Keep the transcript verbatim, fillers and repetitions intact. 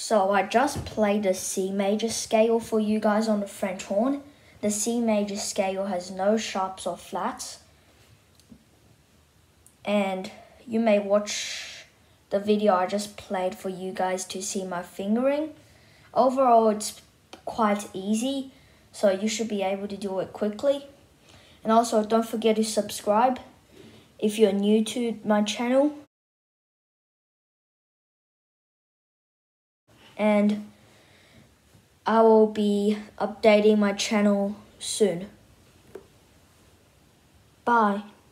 So I just played the C major scale for you guys on the French horn. The C major scale has no sharps or flats. And you may watch the video I just played for you guys to see my fingering. Overall, it's quite easy, so you should be able to do it quickly. And also, don't forget to subscribe if you're new to my channel. And I will be updating my channel soon. Bye.